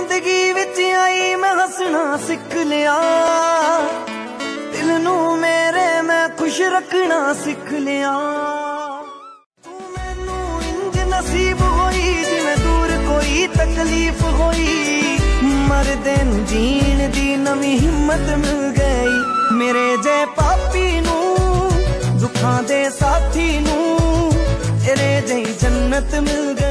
जिंदगी विच आई मैं हसना सिख लिया, दिल नू मेरे मैं खुश रखना सिख लिया। तू मैनू इंज नसीब होई जिवें दूर कोई तकलीफ होई, मरदे नू जीण दी नवी हिम्मत मिल गई। मेरे जे पापी नू दुखां दे साथी नू तेरे जई जन्नत मिल गई।